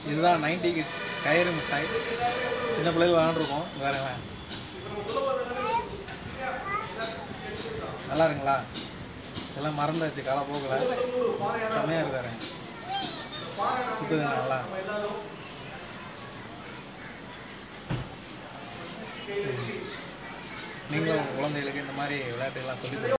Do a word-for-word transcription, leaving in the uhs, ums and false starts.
இதுதான் ninety kids கயிறு மிட்டாய். சின்ன பிள்ளைகள் விளாண்டுருக்கோம். வேறுங்களேன் நல்லா இருக்குங்களா? எல்லாம் மறந்தாச்சு காலப்போக்கில். செம்மையாக இருக்காரு. சுற்றுதுங்களா நல்லா? நீங்களும் குழந்தைகளுக்கு இந்த மாதிரி விளையாட்டுகள்லாம் சொல்லி